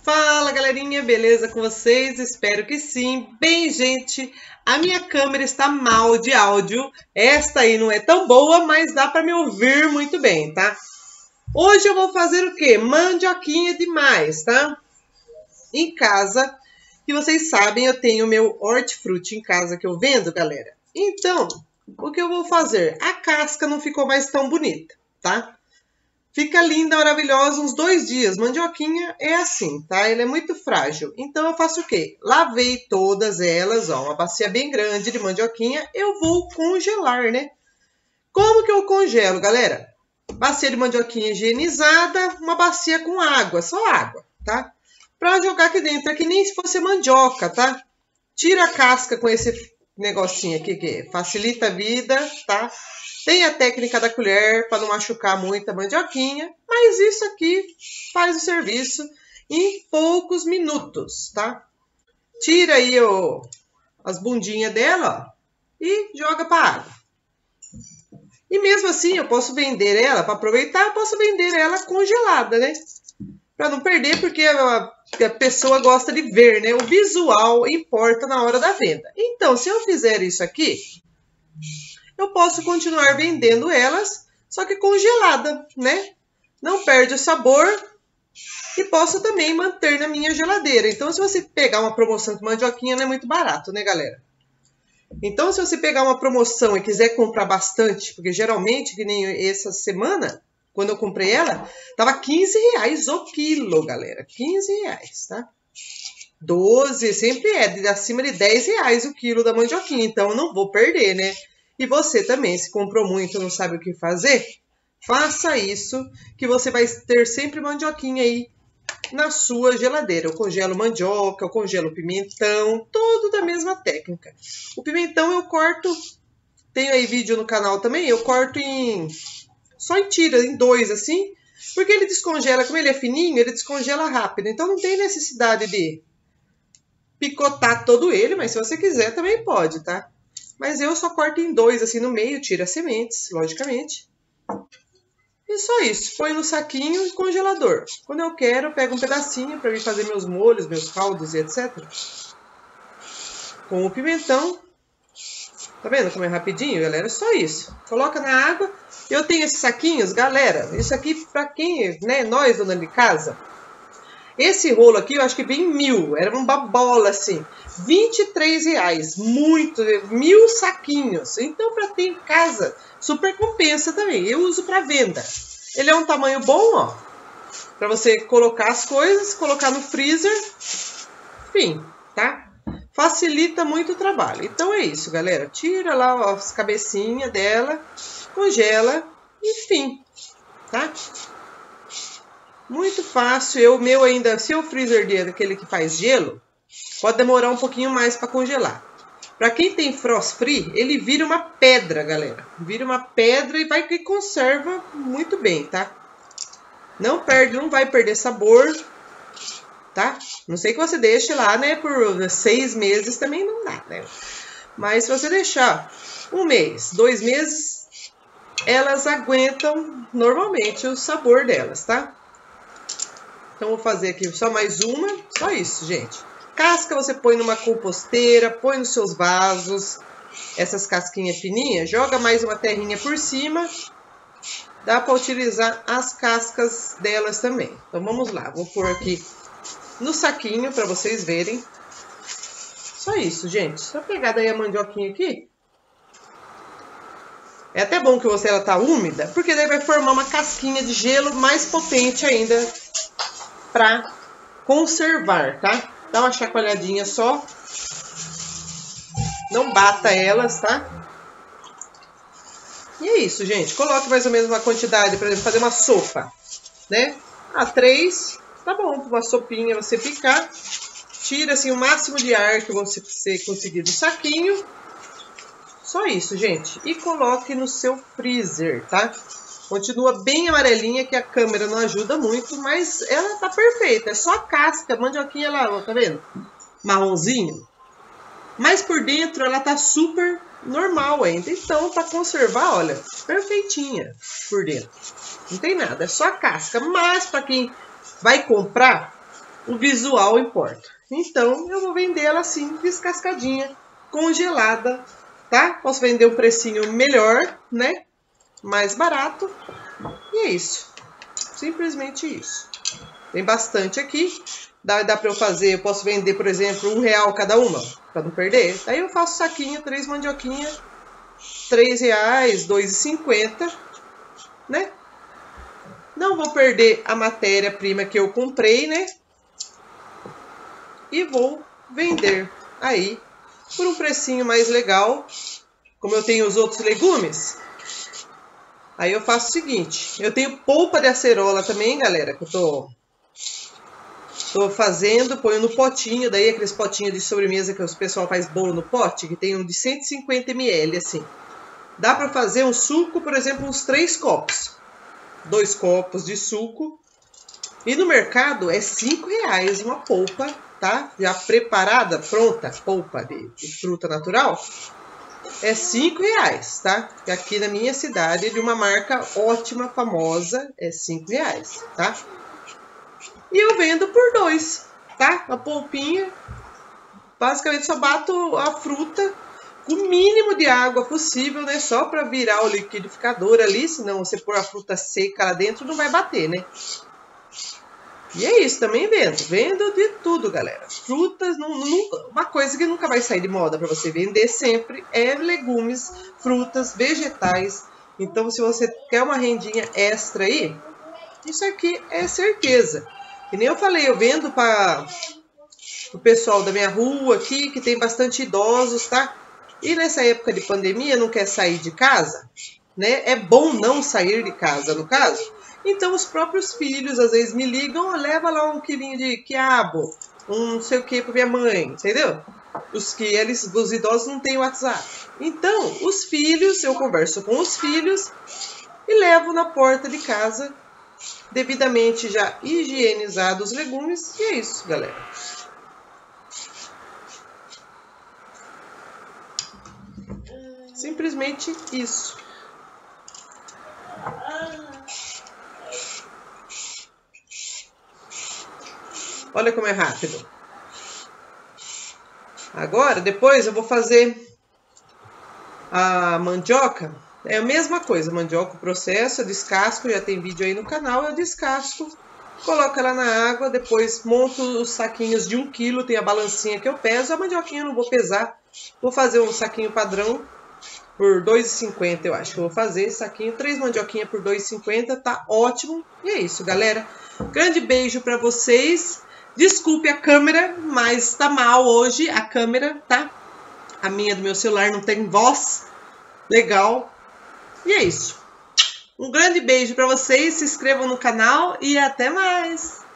Fala galerinha, beleza com vocês? Espero que sim. Bem, gente, a minha câmera está mal de áudio. Esta aí não é tão boa, mas dá para me ouvir muito bem, tá? Hoje eu vou fazer o quê? Mandioquinha demais, tá? Em casa, que vocês sabem, eu tenho meu hortifruti em casa que eu vendo, galera. Então, o que eu vou fazer? A casca não ficou mais tão bonita, tá? Fica linda, maravilhosa, uns 2 dias. Mandioquinha é assim, tá? Ela é muito frágil. Então, eu faço o quê? Lavei todas elas, ó, uma bacia bem grande de mandioquinha. Eu vou congelar, né? Como que eu congelo, galera? Bacia de mandioquinha higienizada, uma bacia com água, só água, tá? Pra jogar aqui dentro, é que nem se fosse mandioca, tá? Tira a casca com esse negocinho aqui, que facilita a vida, tá? Tem a técnica da colher para não machucar muito a mandioquinha, mas isso aqui faz o serviço em poucos minutos, tá? Tira aí as bundinhas dela, ó, e joga para água. E mesmo assim, eu posso vender ela, para aproveitar, eu posso vender ela congelada, né? Para não perder, porque a pessoa gosta de ver, né? O visual importa na hora da venda. Então, se eu fizer isso aqui, eu posso continuar vendendo elas, só que congelada, né? Não perde o sabor e posso também manter na minha geladeira. Então, se você pegar uma promoção de mandioquinha, não é muito barato, né, galera? Então, se você pegar uma promoção e quiser comprar bastante, porque geralmente, que nem essa semana, quando eu comprei ela, tava R$15 o quilo, galera. R$15, tá? 12, sempre é acima de R$10 o quilo da mandioquinha. Então, eu não vou perder, né? E você também, se comprou muito e não sabe o que fazer, faça isso, que você vai ter sempre mandioquinha aí na sua geladeira. Eu congelo mandioca, eu congelo pimentão, tudo da mesma técnica. O pimentão eu corto, tenho aí vídeo no canal também, eu corto só em tiras, em 2 assim, porque ele descongela, como ele é fininho, ele descongela rápido. Então não tem necessidade de picotar todo ele, mas se você quiser também pode, tá? Mas eu só corto em 2, assim, no meio, tiro as sementes, logicamente. E só isso. Põe no saquinho e congelador. Quando eu quero, eu pego um pedacinho para vir fazer meus molhos, meus caldos e etc. Com o pimentão. Tá vendo como é rapidinho, galera? É só isso. Coloca na água. Eu tenho esses saquinhos, galera. Isso aqui para quem, né? Nós, dona de casa. Esse rolo aqui, eu acho que vem 1.000. Era uma bola, assim. R$23. Muito. 1.000 saquinhos. Então, para ter em casa, super compensa também. Eu uso para venda. Ele é um tamanho bom, ó. Para você colocar as coisas, colocar no freezer. Enfim, tá? Facilita muito o trabalho. Então, é isso, galera. Tira lá as cabecinhas dela. Congela. Enfim, tá? Muito fácil. O meu ainda, se o freezer dele é aquele que faz gelo, pode demorar um pouquinho mais para congelar. Para quem tem frost free, ele vira uma pedra, galera. Vira uma pedra e vai que conserva muito bem, tá? Não perde, não vai perder sabor, tá? Não sei que você deixe lá, né, por 6 meses também não dá, né? Mas se você deixar 1 mês, 2 meses, elas aguentam normalmente o sabor delas, tá? Então, vou fazer aqui só mais uma. Só isso, gente. Casca você põe numa composteira, põe nos seus vasos. Essas casquinhas fininhas, joga mais uma terrinha por cima. Dá para utilizar as cascas delas também. Então, vamos lá. Vou pôr aqui no saquinho para vocês verem. Só isso, gente. Só pegar daí a mandioquinha aqui. É até bom que ela tá úmida, porque daí vai formar uma casquinha de gelo mais potente ainda para conservar, tá? Dá uma chacoalhadinha só. Não bata elas, tá? E é isso, gente. Coloque mais ou menos uma quantidade, por exemplo, fazer uma sopa, né? 3, tá bom, uma sopinha você picar. Tira assim o máximo de ar que você conseguir do saquinho. Só isso, gente. E coloque no seu freezer, tá? Continua bem amarelinha, que a câmera não ajuda muito, mas ela tá perfeita. É só a casca, a mandioquinha lá, ó, tá vendo? Marronzinho. Mas por dentro ela tá super normal ainda. Então, para conservar, olha, perfeitinha por dentro. Não tem nada, é só a casca. Mas para quem vai comprar, o visual importa. Então, eu vou vender ela assim, descascadinha, congelada, tá? Posso vender um precinho melhor, né? Mais barato. E é isso. Simplesmente isso. Tem bastante aqui. Dá para eu fazer, eu posso vender, por exemplo, R$1 cada uma, para não perder. Aí eu faço saquinho, 3 mandioquinhas, R$3, R$2,50, né? Não vou perder a matéria-prima que eu comprei, né? E vou vender aí por um precinho mais legal. Como eu tenho os outros legumes, aí eu faço o seguinte. Eu tenho polpa de acerola também, galera, que eu tô fazendo. Ponho no potinho, daí aqueles potinhos de sobremesa que o pessoal faz bolo no pote, que tem um de 150 ml, assim. Dá para fazer um suco, por exemplo, uns 3 copos. 2 copos de suco. E no mercado é R$5 uma polpa, tá? Já preparada, pronta, polpa de fruta natural. É R$5, tá? E aqui na minha cidade, de uma marca ótima, famosa, é R$5, tá? E eu vendo por 2, tá? A polpinha. Basicamente só bato a fruta com o mínimo de água possível, né? Só para virar o liquidificador ali, senão você pôr a fruta seca lá dentro não vai bater, né? E é isso, também vendo. Vendo de tudo, galera. Frutas, uma coisa que nunca vai sair de moda para você vender sempre é legumes, frutas, vegetais. Então, se você quer uma rendinha extra aí, isso aqui é certeza. E nem eu falei, eu vendo para o pessoal da minha rua aqui, que tem bastante idosos, tá? E nessa época de pandemia, não quer sair de casa, né? É bom não sair de casa, no caso. Então, os próprios filhos, às vezes, me ligam, leva lá 1 quilinho de quiabo, um não sei o que para minha mãe, entendeu? Os idosos não têm WhatsApp. Então, os filhos, eu converso com os filhos e levo na porta de casa, devidamente já higienizados os legumes. E é isso, galera. Simplesmente isso. Olha como é rápido. Agora, depois eu vou fazer a mandioca. É a mesma coisa, mandioca, o processo, eu descasco, já tem vídeo aí no canal, eu descasco, coloco ela na água, depois monto os saquinhos de 1 quilo, tem a balancinha que eu peso, a mandioquinha eu não vou pesar, vou fazer um saquinho padrão por R$2,50, eu acho que eu vou fazer esse saquinho, 3 mandioquinhas por R$2,50, tá ótimo. E é isso, galera. Grande beijo pra vocês. Desculpe a câmera, mas tá mal hoje a câmera, tá? A minha do meu celular não tem voz legal. E é isso. Um grande beijo pra vocês, se inscrevam no canal e até mais!